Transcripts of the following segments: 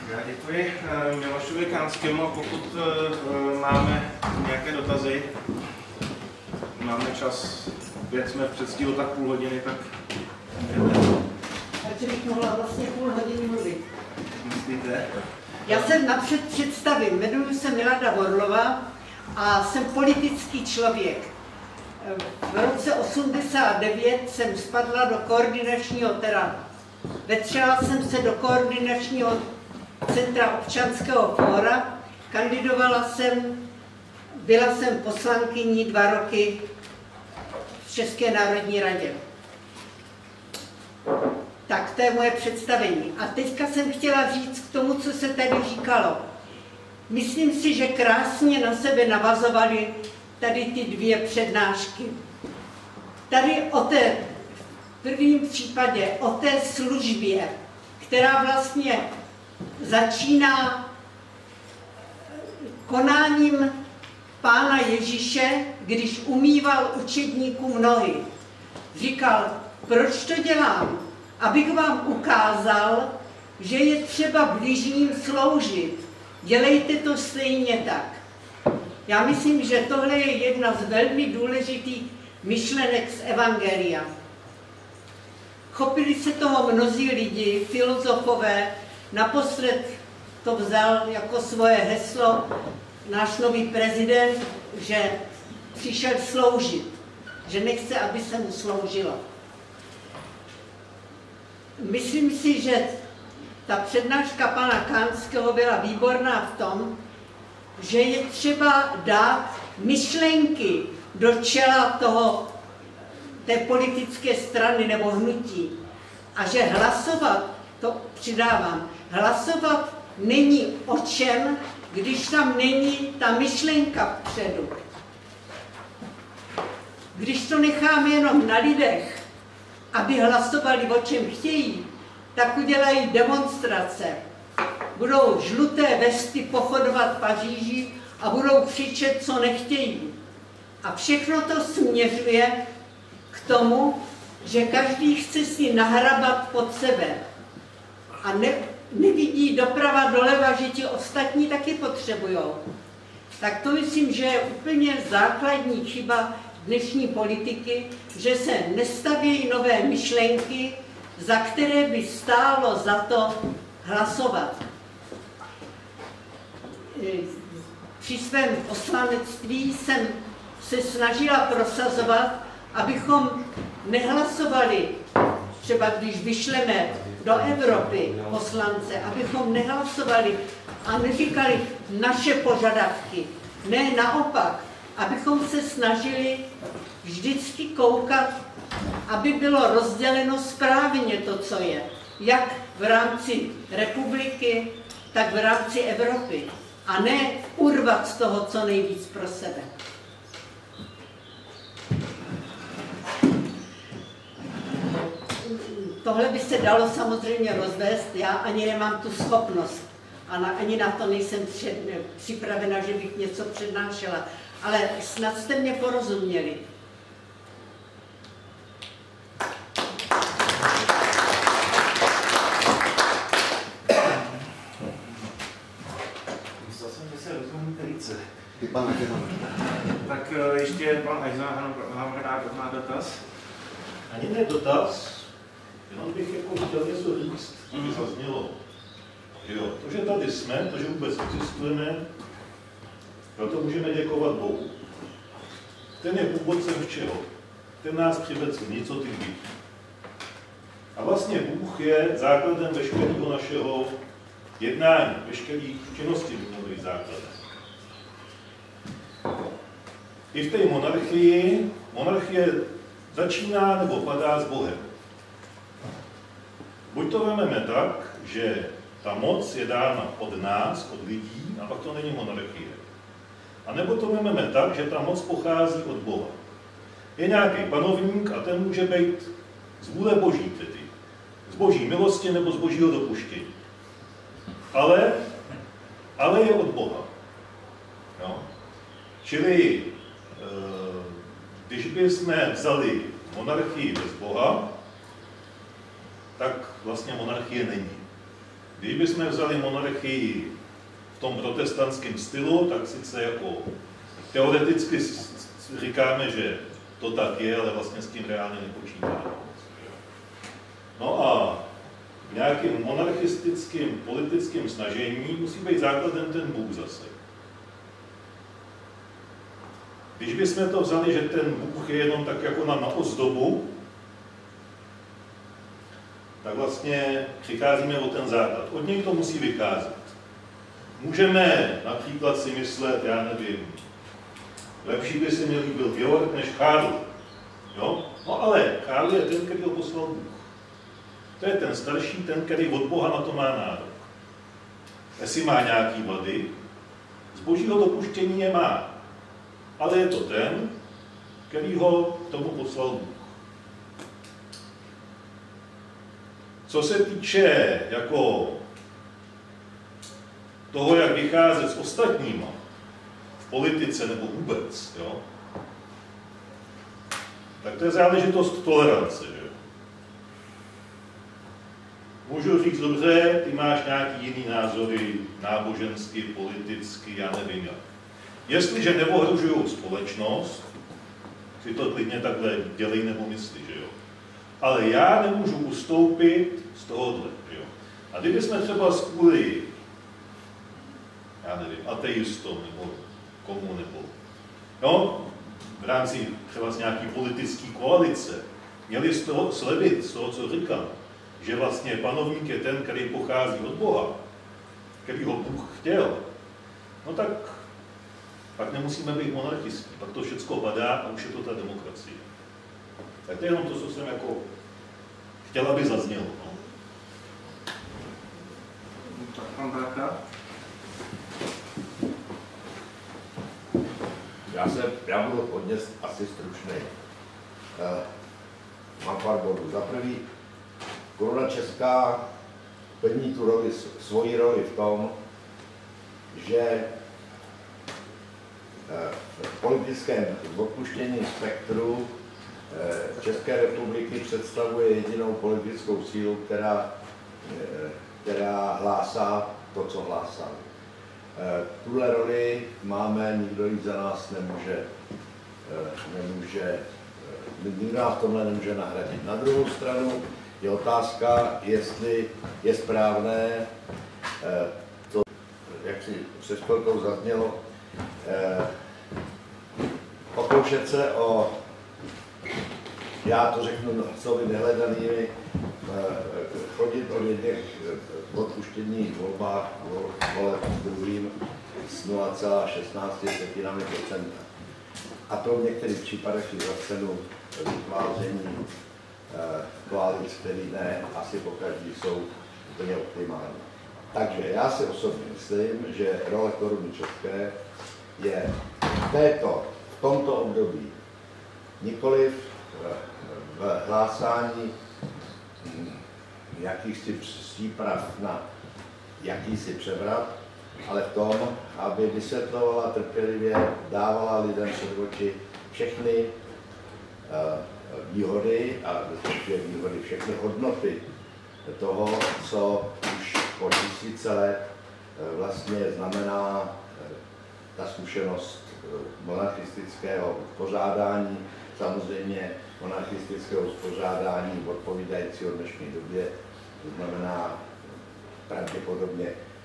Já děkuji Milošovi Kánskému, a pokud máme nějaké dotazy, máme čas, opět jsme v předstihu tak půl hodiny, tak můžeme. Takže bych mohla vlastně půl hodiny mluvit. Myslíte? Já jsem napřed představím, jmenuji se Milada Vorlova a jsem politický člověk. V roce 1989 jsem spadla do koordinačního, vetřela jsem se do koordinačního centra občanského fóra, kandidovala jsem, byla jsem poslankyní 2 roky v České národní radě. Tak to je moje představení. A teďka jsem chtěla říct k tomu, co se tady říkalo. Myslím si, že krásně na sebe navazovaly tady ty 2 přednášky. Tady o té, v prvním případě, o té službě, která vlastně začíná konáním Pána Ježíše, když umýval učedníkům nohy. Říkal, proč to dělám? Abych vám ukázal, že je třeba bližním sloužit. Dělejte to stejně tak. Já myslím, že tohle je jedna z velmi důležitých myšlenek z Evangelia. Chopili se toho mnozí lidi, filozofové, naposled to vzal jako svoje heslo náš nový prezident, že přišel sloužit, že nechce, aby se mu sloužilo. Myslím si, že ta přednáška pana Kánského byla výborná v tom, že je třeba dát myšlenky do čela té politické strany nebo hnutí. A že hlasovat, to přidávám, hlasovat není o čem, když tam není ta myšlenka vpředu. Když to necháme jenom na lidech, aby hlasovali o čem chtějí, tak udělají demonstrace. Budou žluté vesty pochodovat Paříži a budou křičet, co nechtějí. A všechno to směřuje k tomu, že každý chce si nahrabat pod sebe. A nevidí doprava doleva, že ti ostatní taky potřebujou. Tak to myslím, že je úplně základní chyba dnešní politiky, že se nestavějí nové myšlenky, za které by stálo za to hlasovat. Při svém poslanectví jsem se snažila prosazovat, abychom nehlasovali, třeba když vyšleme do Evropy poslance, abychom nehlasovali a neříkali naše požadavky. Ne, naopak, abychom se snažili vždycky koukat, aby bylo rozděleno správně to, co je. Jak v rámci republiky, tak v rámci Evropy. A ne urvat z toho, co nejvíc pro sebe. Tohle by se dalo samozřejmě rozvést, já ani nemám tu schopnost. A ani na to nejsem připravena, že bych něco přednášela. Ale snad jste mě porozuměli. Myslel jsem, že se rozumíte více. Tak ještě pan Eisenhower má dotaz. ani ne dotaz, jenom bych jako chtěl něco říct, aby zaznělo. Jo, to, že tady jsme, to, že vůbec existujeme, proto můžeme děkovat Bohu. Ten je původcem všeho. Ten nás přivedl něco ty bytí. A vlastně Bůh je základem veškerého našeho jednání, veškerých činností by mohly být základem. I v té monarchie začíná nebo padá s Bohem. Buď to vezmeme tak, že ta moc je dána od nás, od lidí, a pak to není monarchie. A nebo to vezmeme tak, že ta moc pochází od Boha. Je nějaký panovník a ten může být z vůle Boží tedy. Z Boží milosti nebo z Božího dopuštění. Ale je od Boha. Jo? Čili když bychom vzali monarchii bez Boha, tak vlastně monarchie není. Kdybychom vzali monarchii v tom protestantském stylu, tak sice jako teoreticky říkáme, že to tak je, ale vlastně s tím reálně nepočítáme. No a v nějakým monarchistickým politickým snažení musí být základem ten Bůh zase. Když bychom to vzali, že ten Bůh je jenom tak jako na ozdobu, tak vlastně přicházíme o ten základ. Od něj to musí vycházet. Můžeme například si myslet, já nevím, lepší by se mi líbil Georg než Karl. Jo? No ale Karl je ten, který ho poslal Bůh. To je ten starší, ten, který od Boha na to má nárok. Jestli má nějaký vady, z božího dopuštění je má. Ale je to ten, který ho k tomu poslal Bůh. Co se týče jako toho, jak vycházet s ostatníma v politice nebo vůbec, jo, tak to je záležitost tolerance. Že? Můžu říct, dobře, ty máš nějaký jiný názory, náboženský, politický, já nevím jak. Jestliže neohrožují společnost, si to klidně takhle dělej nebo myslí, že jo. Ale já nemůžu ustoupit z tohohle, že jo. A kdybychom třeba kvůli, já nevím, ateistom nebo komu nebo, no, v rámci třeba z nějaký politické koalice, měli z toho slevit, z toho, co říkám, že vlastně panovník je ten, který pochází od Boha, který ho Bůh chtěl, no tak pak nemusíme být monarchisti, pak to všecko padá a už je to ta demokracie. Tak to je jenom to, co jsem jako chtěl, aby zaznělo. No. Tak pan Brácha. Já budu hodně asi stručný. Mám pár bodů. Za prvý, Koruna Česká plní tu roli, svoji roli v tom, že v politickém odpuštění spektru České republiky představuje jedinou politickou sílu, která hlásá to, co hlásá. Tuhle roli máme, nikdo ji za nás nikdo nás v tomhle nemůže nahradit. Na druhou stranu je otázka, jestli je správné, to, jak si před chvilkou zaznělo, pokoušet se o, já to řeknu slovy nehledanými, chodit o lidech v odpuštění volbách, voleb s druhým s 0,16%. A to v některých případech i za cenu vytváření koalic, které ne asi pokaždý jsou úplně optimální. Takže já si osobně myslím, že role Koruny České je v tomto období nikoliv v hlásání jakýchsi příprav na jakýsi převrat, ale v tom, aby vysvětlovala trpělivě, dávala lidem před oči všechny výhody a všechny hodnoty toho, co už po tisíce let vlastně znamená ta zkušenost monarchistického uspořádání, samozřejmě monarchistického uspořádání odpovídajícího dnešní době, to znamená pravděpodobně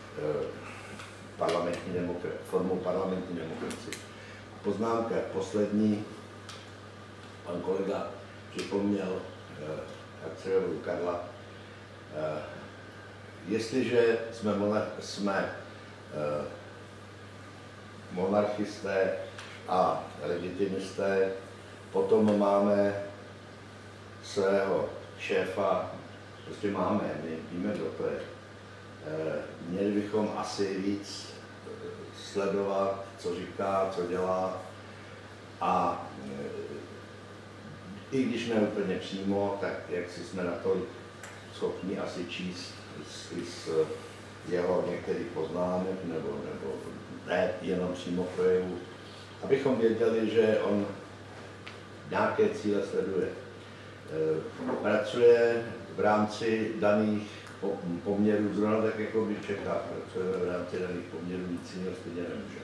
formou parlamentní demokracie. Poznámka poslední, pan kolega připomněl akciovou Karla. Jestliže jsme monarchisté a legitimisté, potom máme svého šéfa, prostě máme, my víme, kdo to je. Měli bychom asi víc sledovat, co říká, co dělá a i když ne úplně přímo, tak jak si jsme na to schopni asi číst z jeho některých poznámek nebo ne jenom přímo projevu, abychom věděli, že on nějaké cíle sleduje. Pracuje v rámci daných poměrů zrovna tak, jako by v Čechách pracujeme v rámci daných poměrů, nic jiného stejně nemůže.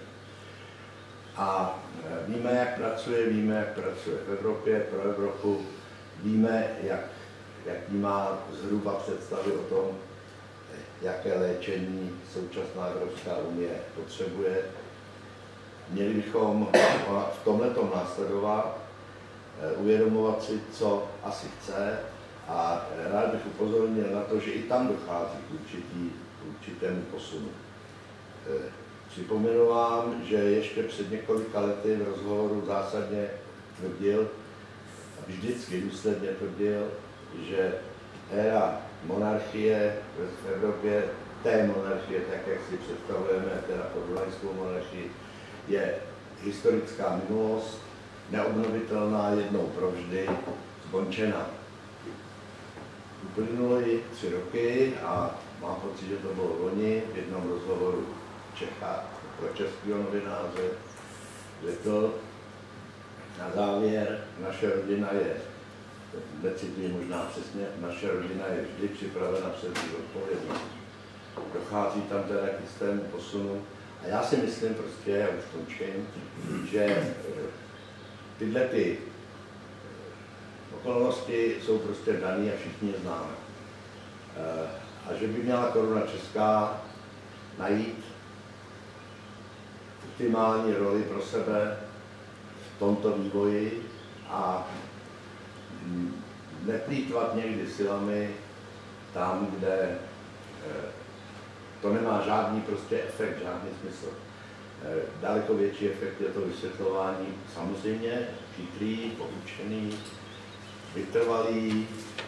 A víme, jak pracuje v Evropě, pro Evropu, víme, jaký má zhruba představy o tom, jaké léčení současná Evropská unie potřebuje. Měli bychom v tomhletom následovat, uvědomovat si, co asi chce, a rád bych upozornil na to, že i tam dochází k určitému posunu. Připomenu vám, že ještě před několika lety v rozhovoru zásadně tvrdil, vždycky důsledně tvrdil, že éra monarchie v Evropě, té monarchie, tak jak si představujeme, teda podunajskou monarchii, je historická minulost, neobnovitelná jednou provždy, skončena. Uplynuly 3 roky a mám pocit, že to bylo loni v jednom rozhovoru Čecha pro českého novináře, řekl na závěr, naše rodina je, necituji možná přesně, naše rodina je vždy připravena převzít odpovědnost. Dochází tam teda k jistému posunu a já si myslím prostě, já už končím, že tyhle ty okolnosti jsou prostě daný a všichni je známe. A že by měla Koruna Česká najít optimální roli pro sebe v tomto vývoji a neplýtvat někdy silami tam, kde to nemá žádný prostě efekt, žádný smysl. Daleko větší efekt je to vysvětlování, samozřejmě chytrý, poučený, vytrvalý,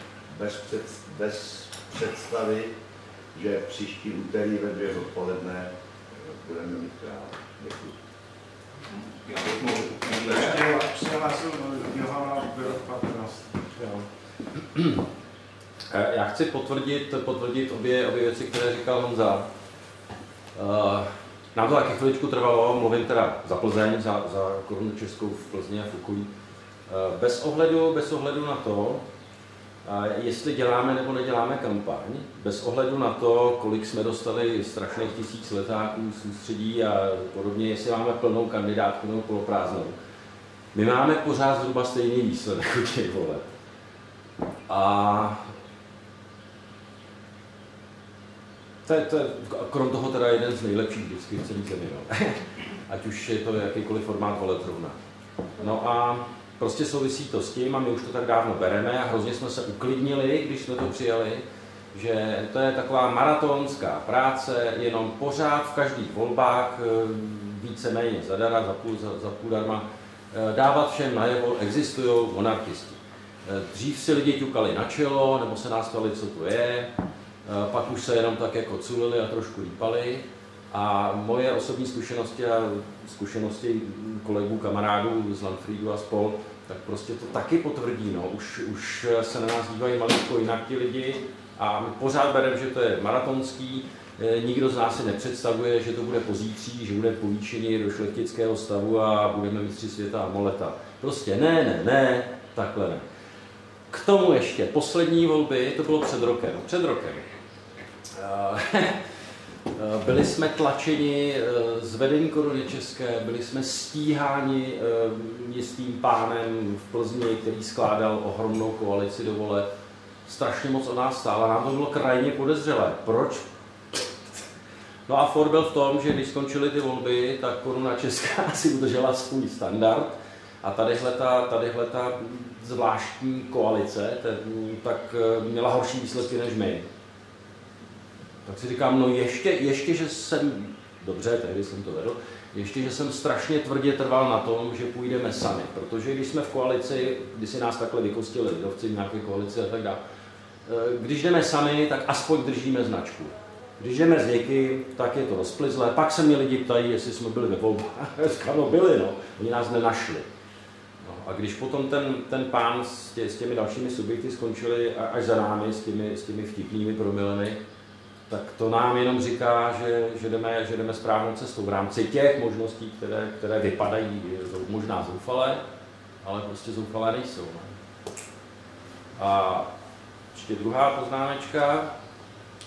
bez představy, že příští úterý ve 2 odpoledne budeme mít král. Děkuji. Já bych mohl ještě přihlásil Johana Patrnost. Já chci potvrdit obě věci, které říkal Honza. Nám to taky chviličku trvalo, mluvím teda za Plzeň, za Korunu Českou v Plzni a v okolí. Bez ohledu na to, jestli děláme nebo neděláme kampaň, bez ohledu na to, kolik jsme dostali strašných 1000 letáků z ústředí a podobně, jestli máme plnou kandidátku nebo poloprázdnou, my máme pořád zhruba stejný výsledek u těch voleb. A to je krom toho teda jeden z nejlepších vždycky v celé zemi, no. Ať už je to jakýkoliv formát voleb zrovna. No a prostě souvisí to s tím, a my už to tak dávno bereme a hrozně jsme se uklidnili, když jsme to přijali, že to je taková maratonská práce, jenom pořád v každých volbách víceméně zadara, za půl darma, dávat všem najevo, existují monarchisti. Dřív si lidi ťukali na čelo, nebo se nás ptali, co to je, pak už se jenom tak jako culili a trošku lípali. A moje osobní zkušenosti a zkušenosti kolegů, kamarádů z Landfriedu a spol, tak prostě to taky potvrdí. No. Už se na nás dívají malinko jinak ti lidi a my pořád bereme, že to je maratonský. Nikdo z nás si nepředstavuje, že to bude pozítří, že bude povýšení do šlechtického stavu a budeme mistři světa a moleta. Prostě ne, takhle ne. K tomu ještě poslední volby, to bylo před rokem. Byli jsme tlačeni z vedení Koruny České, byli jsme stíháni jistým pánem v Plzni, který skládal ohromnou koalici do voleb. Strašně moc o nás stálo, nám to bylo krajně podezřelé. Proč? No a for byl v tom, že když skončily ty volby, tak Koruna Česká si udržela svůj standard a tadyhleta zvláštní koalice tak měla horší výsledky než my. Tak si říkám, no ještě, že jsem, dobře, tehdy jsem to vedl, ještě, že jsem strašně tvrdě trval na tom, že půjdeme sami, protože když jsme v koalici, když si nás takhle vykostili lidovci v nějaké koalici a tak dále, když jdeme sami, tak aspoň držíme značku. Když jdeme s někým, tak je to rozplizlé, pak se mě lidi ptají, jestli jsme byli ve volbách. No byli, no, oni nás nenašli. No, a když potom ten pán s těmi dalšími subjekty skončili až za námi, s těmi vtipnými promilemi, tak to nám jenom říká, že jdeme správnou cestou v rámci těch možností, které vypadají možná zoufalé, ale prostě zoufalé nejsou. No. A ještě druhá poznámečka.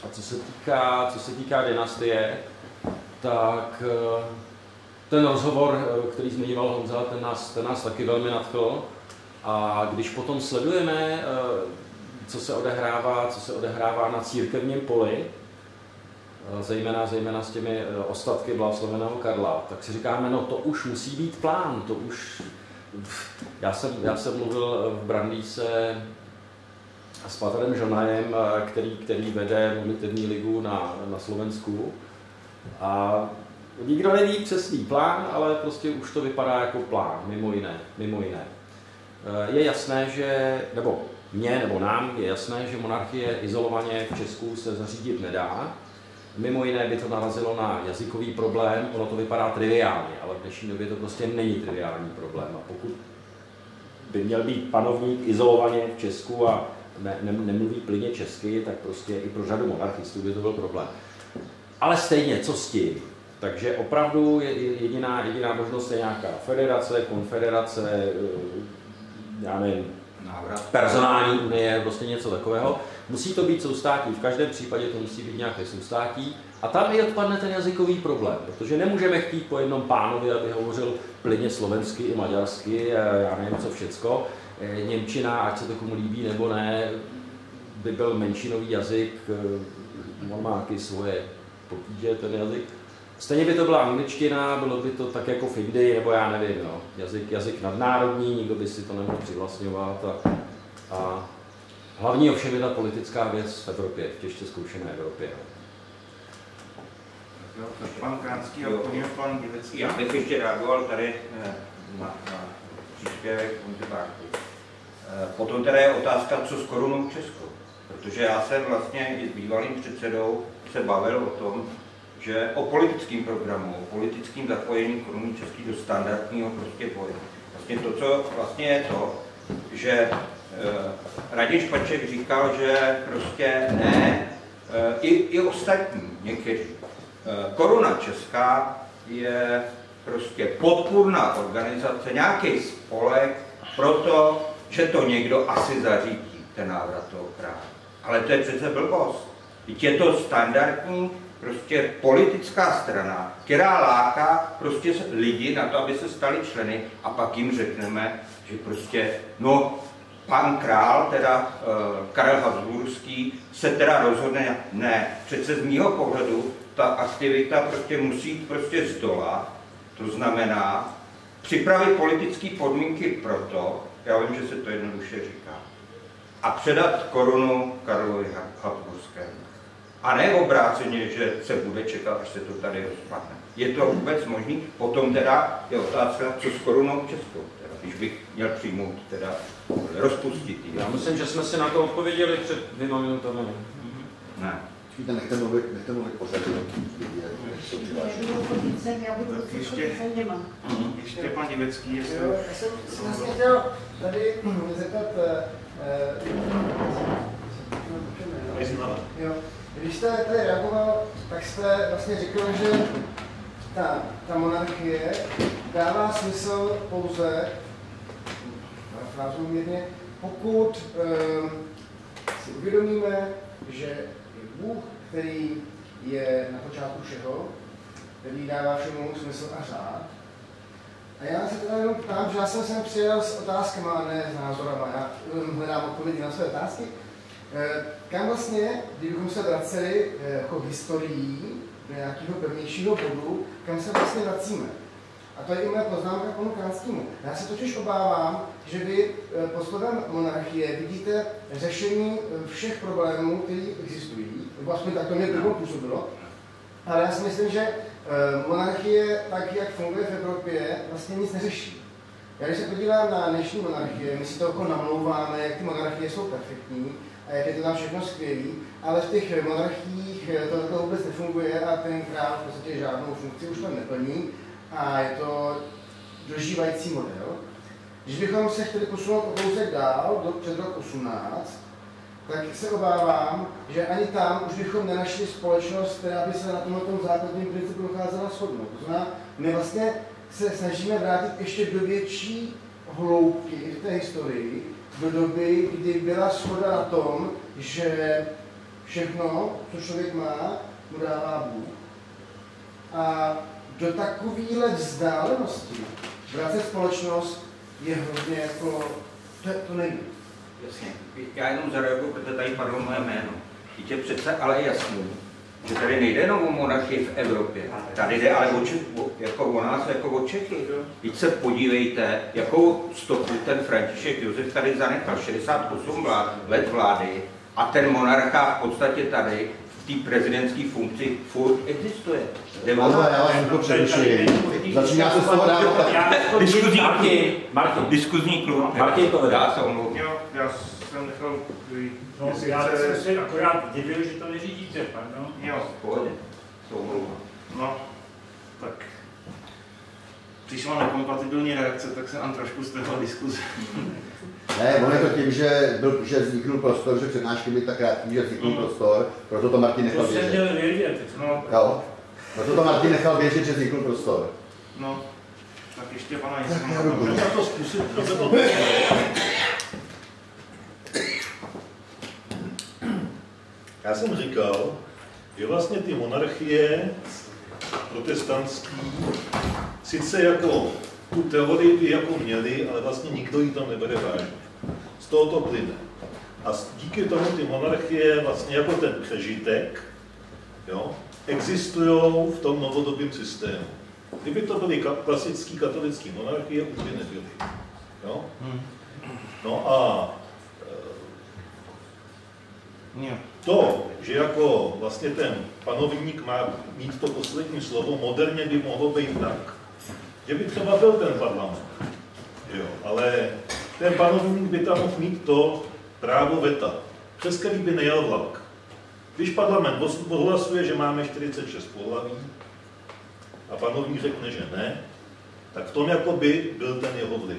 A co se týká dynastie, tak ten rozhovor, který zmiňoval Honza, ten nás taky velmi nadchl. A když potom sledujeme, co se odehrává na církevním poli, zejména s těmi ostatky blahoslaveného Karla, tak si říkáme, no to už musí být plán, to už... Já jsem mluvil v Brandýse s patrem Žonajem, který vede modlitevní ligu na Slovensku. A nikdo neví přesný plán, ale prostě už to vypadá jako plán, mimo jiné. Je jasné, že, nebo mně nebo nám je jasné, že monarchie izolovaně v Česku se zařídit nedá. Mimo jiné by to narazilo na jazykový problém, ono to vypadá triviálně, ale v dnešní době to prostě není triviální problém. A pokud by měl být panovník izolovaně v Česku a nemluví plynně česky, tak prostě i pro řadu monarchistů by to byl problém. Ale stejně, co s tím? Takže opravdu jediná možnost je nějaká federace, konfederace, já nevím, personální unie, prostě něco takového. Musí to být soustátí, v každém případě to musí být nějaké soustátí. A tam i odpadne ten jazykový problém, protože nemůžeme chtít po jednom pánovi, aby hovořil plynně slovensky i maďarsky, já nevím co všecko. Němčina, ať se to komu líbí nebo ne, by byl menšinový jazyk, on má taky svoje potíže, ten jazyk. Stejně by to byla angličtina, bylo by to tak jako v Indii, nebo já nevím, no. Jazyk nadnárodní, nikdo by si to nemohl přivlastňovat. A hlavní ovšem je ta politická věc v Evropě, v těžce zkoušené Evropě. Pan Kránský a pan Divecký. Já bych ještě reagoval tady na příspěvek Honzy. Potom teda je otázka, co s korunou Českou. Protože já jsem vlastně i s bývalým předsedou se bavil o tom, že o politickém programu, o politickém zapojení koruny český do standardního prostě boje. Vlastně to, co vlastně je to, že Radim Špaček říkal, že prostě ne, i ostatní někteří. Koruna česká je prostě podpůrná organizace, nějaký spolek, proto, že to někdo asi zařídí, ten návrat toho krále. Ale to je přece blbost. Je to standardní prostě politická strana, která láká prostě lidi na to, aby se stali členy a pak jim řekneme, že prostě, no, pan král, teda Karel Habsburský, se teda rozhodne, ne, přece z mýho pohledu ta aktivita prostě musí jít prostě z dola, to znamená připravit politické podmínky pro to, já vím, že se to jednoduše říká, a předat korunu Karlovi Habsburskému. A ne obráceně, že se bude čekat, až se to tady rozpadne. Je to vůbec možný? Potom teda je otázka, co s korunou českou, teda, když bych měl přijmout, teda rozpustit ji. Já myslím, že jsme si na to odpověděli před 2 minutami. Ne. Nechte mluvit pořadu. Ještě pan Divecký, jestli... Já jsem vlastně chtěl tady zeptat, když jste tady reagoval, tak jste vlastně řekl, že ta monarchie dává smysl pouze, mírně, pokud si uvědomíme, že je Bůh, který je na počátku všeho, který dává všemu smysl a řád. A já se teda jenom ptám, že já jsem sem přijel s otázkama, a ne s názorama. Já hledám odpovědi na své otázky. Kam vlastně, kdybychom se vraceli jako historií do nějakého pevnějšího bodu, kam se vlastně vracíme? A to je i moje poznámka panu Kránskému. Já se totiž obávám, že vy pod slovem monarchie vidíte řešení všech problémů, které existují, nebo aspoň tak to mě prvnou působilo. Ale já si myslím, že monarchie, tak jak funguje v Evropě, vlastně nic neřeší. Já když se podívám na dnešní monarchie, my si to jako namlouváme, jak ty monarchie jsou perfektní a jak je to tam všechno skvělý, ale v těch monarchiích to vůbec nefunguje a ten král v podstatě žádnou funkci už tam neplní a je to dožívající model. Když bychom se chtěli posunout o kousek dál, před rok 18, tak se obávám, že ani tam už bychom nenašli společnost, která by se na tomto základním principu dokázala shodnout. To znamená, my vlastně se snažíme vrátit ještě do větší hloubky v té historii, do doby, kdy byla shoda na tom, že všechno, co člověk má, mu dává Bůh. A do takovéhle vzdálenosti vracet společnost je hrozně jako, to nejde. Jasně. Já jenom zareaguju, protože tady padlo moje jméno. Teď je přece ale jasný, že tady nejde jenom o monarchii v Evropě. Tady jde ale jako o nás, jako o Čechy. Teď se podívejte, jakou stopu ten František Josef tady zanechal. 68 let vlády a ten monarcha v podstatě tady v té prezidentské funkci furt existuje. Ano, já vás to přerušuji. Začíná se z toho dávat. Diskuzní klub. Martin to vede. Jo, já jsem nechal... No, já jsem se akorát divil, že to neřídíte, pardon. Jo, V pohodě. no, tak přišla nekompatibilní reakce, tak se nám trošku strhla diskuze. Ne, on je to tím, že vzniknul prostor, že přednášky byly tak krátký, že vzniknul prostor, proto to Martin nechal To jsem běžet. měl vědět. No, Jo, proto to Martin nechal běžet, že vzniknul prostor. no, tak ještě pana Můžeme to zkusit, Já jsem říkal, že vlastně ty monarchie protestantský sice jako tu teorii by jako měli, ale vlastně nikdo ji tam nebere vážně. Z toho to plyne. A díky tomu ty monarchie vlastně jako ten přežitek, jo, existují v tom novodobém systému. Kdyby to byly klasické katolické monarchie, už by nebyly. Jo? No a to, že jako vlastně ten panovník má mít to poslední slovo, moderně by mohlo být tak, že by třeba byl ten parlament. Jo, ale ten panovník by tam mohl mít to právo veta, přes který by nejel vlak. Když parlament ohlasuje, že máme 46 pohlaví a panovník řekne, že ne, tak v tom jako by byl ten jeho vliv.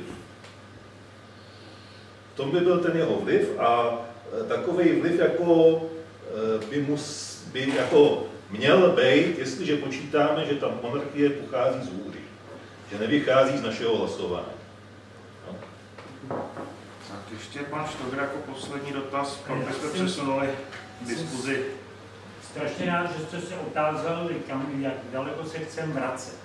V tom by byl ten jeho vliv a takový vliv jako by jako měl být, jestliže počítáme, že ta monarchie pochází z hůry, že nevychází z našeho hlasování. No. Tak ještě pan Štogr jako poslední dotaz, pak byste přesunuli diskuzi. Strašně rád, že jste se otázali, jak daleko se chceme vracet.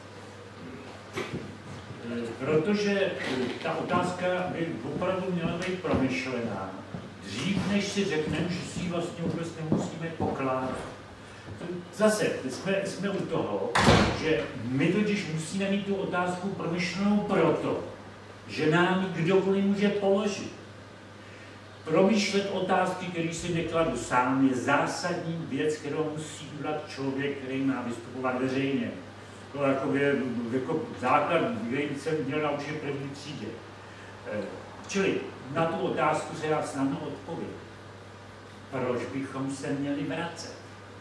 Protože ta otázka by opravdu měla být promyšlená. Dřív, než si řekneme, že si ji vlastně vůbec nemusíme pokládat. Zase, jsme u toho, že my totiž musíme mít tu otázku promyšlenou proto, že nám kdokoliv může položit. Promýšlet otázky, které si nekladu sám, je zásadní věc, kterou musí udělat člověk, který má vystupovat veřejně. To je jako základ, který jsem měl naučit v první třídě. Čili na tu otázku se já snadno odpovím. Proč bychom se měli vracet?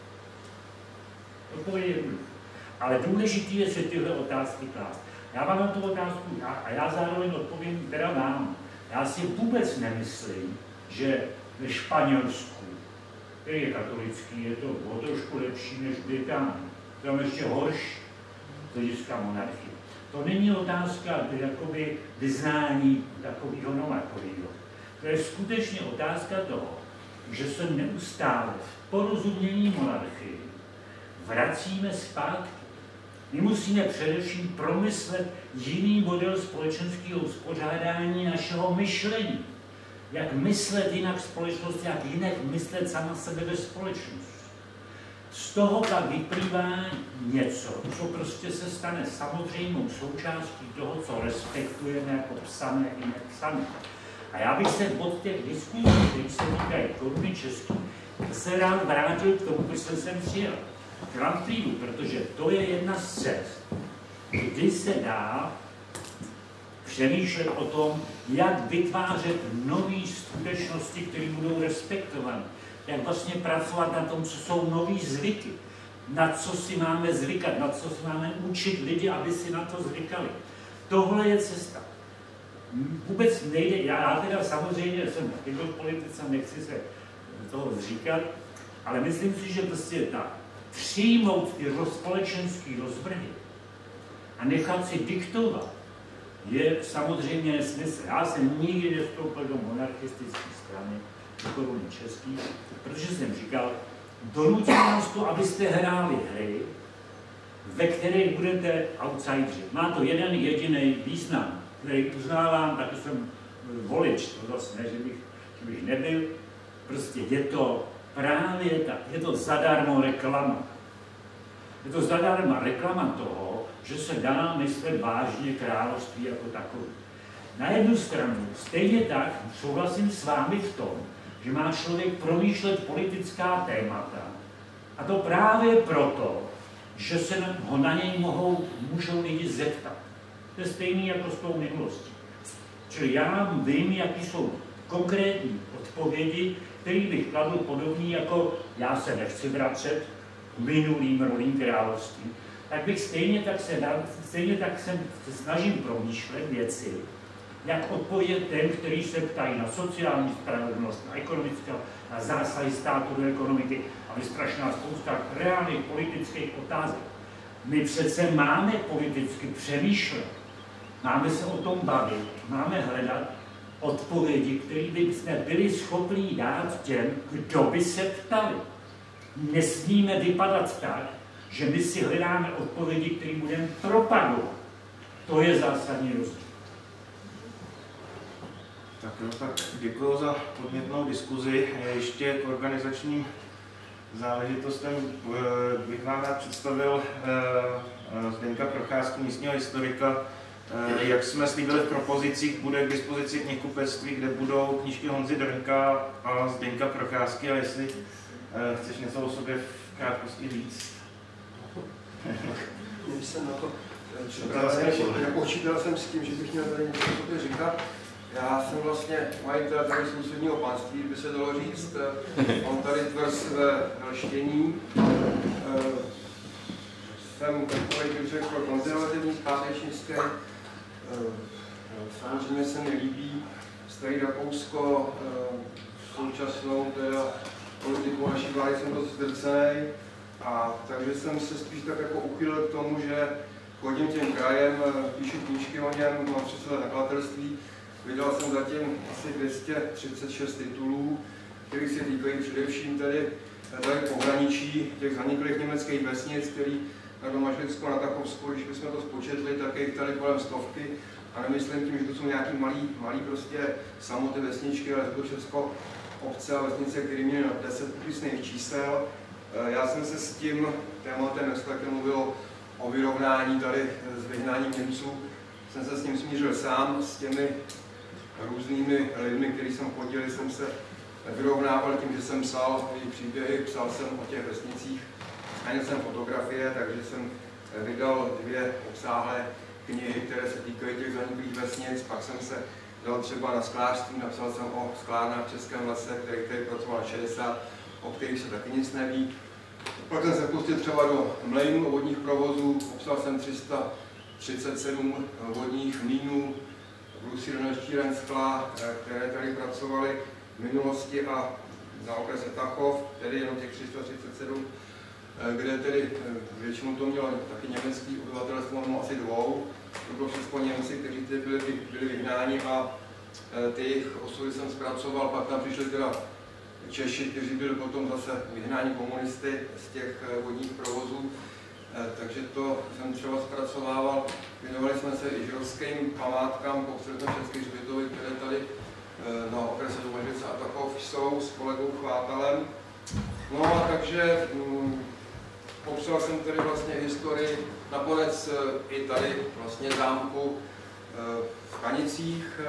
Odpověď je jednoduchá. Ale důležité je si tyhle otázky klást. Já vám na tu otázku, a já zároveň odpovím teda vám. Já si vůbec nemyslím, že ve Španělsku, který je katolický, je to o trošku lepší než Británii. Tam ještě horší z hlediska monarchie. To není otázka jakoby vyznání takového novakového. To je skutečně otázka toho, že se neustále v porozumění monarchii vracíme zpátky. My musíme především promyslet jiný model společenského uspořádání našeho myšlení. Jak myslet jinak společnost, jak jinak myslet sama sebe ve společnosti. Z toho pak vyplývá něco, co prostě se stane samozřejmou součástí toho, co respektujeme jako psané i nepsané. A já bych se od těch diskuzí, které se týkají koruny český, se rád vrátil k tomu, když jsem přijel. K Landfriedu, protože to je jedna z cest, kdy se dá přemýšlet o tom, jak vytvářet nové skutečnosti, které budou respektované. Jak vlastně pracovat na tom, co jsou nový zvyky, na co si máme zvykat, na co si máme učit lidi, aby si na to zvykali. Tohle je cesta. Vůbec nejde, já teda samozřejmě jsem taky byl v politice, nechci se toho zříkat, ale myslím si, že prostě tak přijmout ty společenské rozvrhy a nechat si diktovat je samozřejmě nesmysl. Já jsem nikdy nevstoupil do monarchistické strany, koruny český, protože jsem říkal, donutil nás to, abyste hráli hry, ve kterých budete outsideri. Má to jeden jediný význam, který uznávám, taky jsem volič, to zase ne, že bych nebyl, prostě je to právě tak, je to zadarmo reklama. Je to zadarmo reklama toho, že se dá myslet vážně království jako takové. Na jednu stranu, stejně tak souhlasím s vámi v tom, že má člověk promýšlet politická témata. A to právě proto, že se ho na něj můžou lidi zeptat. To je stejný jako s tou minulostí. Čili já vím, jaký jsou konkrétní odpovědi, který bych kladl podobný, jako já se nechci vracet k minulým rolím království. Tak bych stejně tak se snažím promýšlet věci, jak odpovědět těm, kteří se ptají na sociální spravedlnost, na ekonomickou, na zásahy státu do ekonomiky a vystrašená spousta reálných politických otázek. My přece máme politicky přemýšlet, máme se o tom bavit, máme hledat odpovědi, které by jsme byli schopni dát těm, kdo by se ptali. Nesmíme vypadat tak, že my si hledáme odpovědi, které budeme propagovat. To je zásadní rozdíl. Tak jo, tak děkuji za podnětnou diskuzi. Ještě k organizačním záležitostem bych vám rád představil Zdeňka Procházku, místního historika. Jak jsme slíbili v propozicích, bude k dispozici knihkupectví, kde budou knížky Honzy Drnka a Zdeňka Procházky. A jestli chceš něco o sobě v krátkosti říct? Když jsem na to počítal jsem s tím, že bych měl tady něco o sobě říkat. Já jsem vlastně majitel tady sousedního panství, by se dalo říct. Mám tady tvrz ve Lštění. Jsem takový, bych řekl, konzervativní, zpátečnický. Samozřejmě se mi líbí starý Rakousko, současnou teda politiku naší vlády jsem dost zdrcený. A takže jsem se spíš tak jako uchylil k tomu, že chodím tím krajem, píšu knížky o něm, mám 30 let nakladatelství. Vydal jsem zatím asi 236 titulů, které se týkají především tady pohraničí těch zaniklých německých vesnic, který na Domažlicku, na Tachovsku, když bychom to spočetli, tak je tady kolem 100. A nemyslím tím, že to jsou nějaký malý prostě samoty vesničky, ale to všechno obce a vesnice, které měly na 10 popisných čísel. Já jsem se s tím tématem, jak mluvilo o vyrovnání tady s vyhnáním Němců, jsem se s tím smířil sám, s těmi různými lidmi, kteří jsem chodil, jsem se vyrovnával tím, že jsem psal příběhy, psal jsem o těch vesnicích, sháněl jsem fotografie, takže jsem vydal 2 obsáhlé knihy, které se týkají těch zaniklých vesnic, pak jsem se dal třeba na sklářství, napsal jsem o sklárnách v Českém lese, který pracoval 60, o kterých se taky nic neví. Pak jsem se pustil třeba do mlejnů vodních provozů, obsal jsem 337 vodních mlýnů, brusírenští skla, které tady pracovaly v minulosti a na okrese Tachov, tedy jenom těch 337, kde tedy většinou to mělo taky německý obyvatelstvo, no asi 2. To bylo všechno Němci, kteří tady byli vyhnáni a ty jejich osudy jsem zpracoval, pak tam přišli teda Češi, kteří byli potom zase vyhnáni komunisty z těch vodních provozů, takže to jsem třeba zpracovával. Věnovali jsme se i židovským památkám po Středočeských hřbitovech, které tady na okrese Domažlice a Tachov jsou s kolegou Chvátalem. No a takže popsal jsem tedy vlastně historii, nakonec i tady vlastně zámku v Kanicích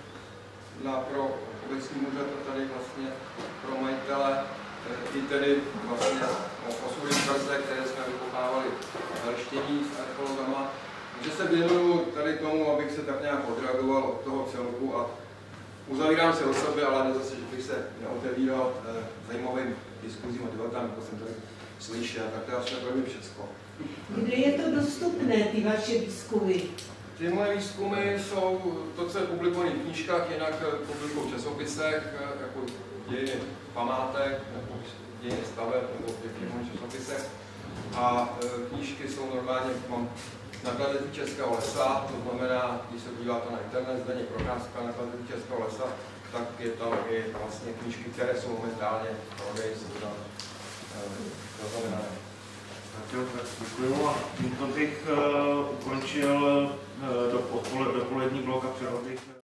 pro obecní úřad a tady vlastně pro majitele, i tedy vlastně osudy tvrze, které jsme vykopávali v Lštění s archeologama. Takže se věnuju tady tomu, abych se tak nějak odreagoval od toho celku a uzavírám se o sebe, ale zase, že bych se neotevíral zajímavým diskuzím a debatám, jako jsem tady slyšel, tak to je asi velmi všecko. Kde je to dostupné, ty vaše výzkumy? Ty moje výzkumy jsou to, co je publikované v knížkách, jinak publikují v časopisech, jako dějiny památek, nebo dějiny staveb, nebo v těch časopisech. A knížky jsou normálně, mám nakladatelství Českého lesa, to znamená, když se podíváte na internet, Zdeněk Procházka, nakladatelství Českého lesa, tak je tam i vlastně knížky, které jsou momentálně prodeji, jsou tam zaznamenané. Tak jo, tak děkuju a tímto bych ukončil dopolední blok a přehodl bych